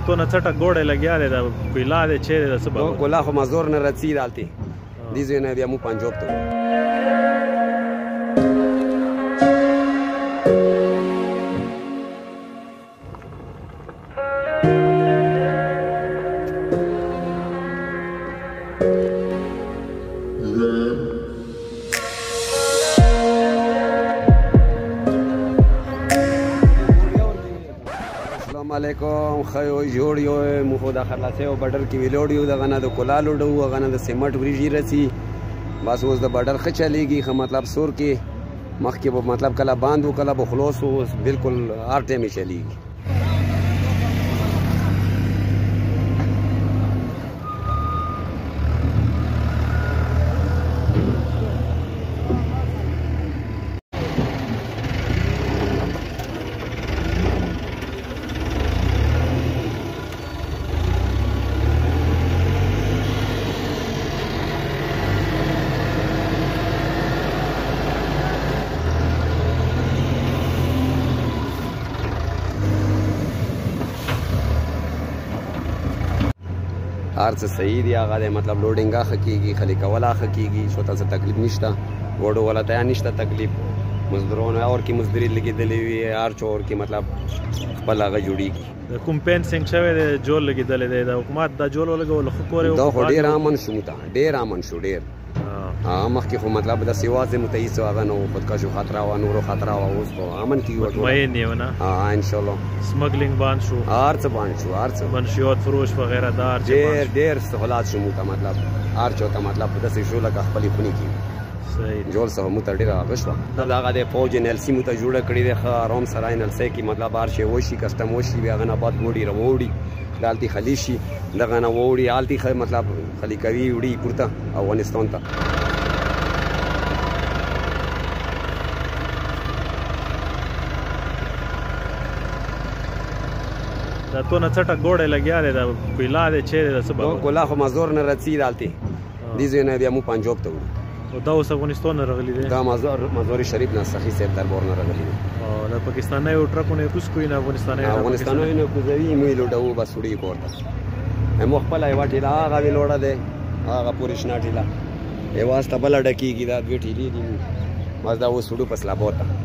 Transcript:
تو نه څټه ګوړې لګیا دی دا کویلا دی چیرې ده څه به کولا خو مزدور نه رسي دالتې دې ځای نه بیا مو پنجاب ته علیکم خیو جوړ یو مو خو د خرلاچي او بارډر کې ویلوډ یو دغه نه د کولا لوډو هغه نه د سیمټ وریجې رسي بس اوس د بارډر ښه چلیږي ښه مطلب سور کې مخکې به مطلب کله باند و کله به خلاص و اوس بالکل هر ټایم یې چلیږي هر څه صحیح دی هغه دی مطلب لوډینګ ښه کېږي خلي کول ښه کېږي شو ته څه تکلیف نشته وړو والا ته نشته تکلیف مزدورونه اور کې مزدوري لګېدلې وي هر چور کې مطلب خپل هغه جوړېږي کوم پینسینګ شوی دی جول لګېدلی دی د حکومت دا جول ولګول ښه کور دا خو ډېر امن شو ته ډېر امن شو ډېر مخکې خو مطلب داسې یوازې متعیس هغه نه و خودکشو خطره وه نورو خطره وه اوس خو امن کېږي مطمئن یې نه انشاءالله سمګلینګ بند شو هر څه بند شو هر څه منشیات فروش وغیره دا ډېر ډېر سهولات شو موږ ته مطلب هر چا ته مطلب داسې شو لکه خپلې خونې کې جوړ سره موږ ته ډېره هغه شوه دا هغه د فوج ان ایل سي موږ ته جوړه کړې دی ښه آرام سره ان ایل سي کې مطلب هر شی وشي کسټم وشي بیا هغه نه بعد وړي راوړي دالتې خلي شي دغه نه وړي هلتې ښه مطلب خلي کوي وړي پورته افغانستان ته دا تو نه څټه ګوړې لګیا دی دا کویلا دی چیرې ده څه به کولا خو مزدور نه رسي دالتې دې ځای نه بیا مو پنجاب ته وړو او دا اوس افغانستان نه راغلی دی دا مزار شریف نه سخي صاحب دربار نه راغلی دی او د پاکستانیو ټرکونه کوس کوی نه افغانستانیو نه کوزوي موږ لوټو بس وړي کوړه مو خپل یو ټیلا هغه وی لوړه دی هغه پورې شنا ټیلا یوازې بل ډکیږي دا دوی ټیلې دي مزدا اوس وړو پس لا بوته